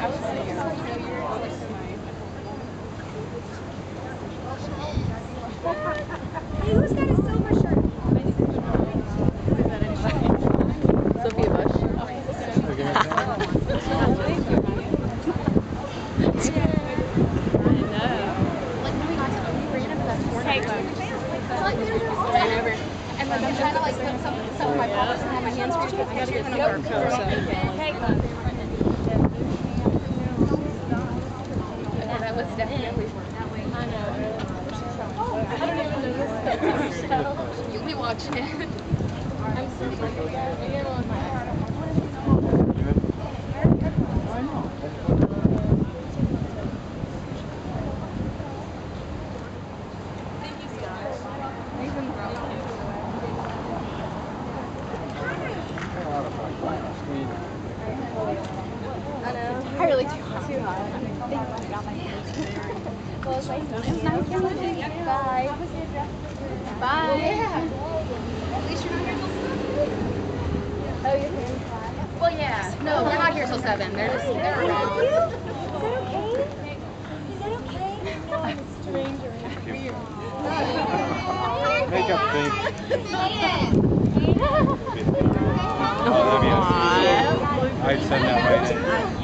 Hey, who's got a silver shirt? Sophia Bush. And like I'm trying to like put some of my pockets on my hands for you to get pictures and I'm that was definitely I know. I don't even know this stuff. You'll be watching it. I'm so sorry. I know. I really too hot. Too hot. Well, it's nice. It was nice to meet you. Bye. Bye. Yeah. At least you're not here till 7. Oh, you're here? Well, yeah. No, they're not here till 7. They're around. Is that okay? Is that okay? No, I'm a stranger. Weird. Makeup thing. Aww. I'd send that right in.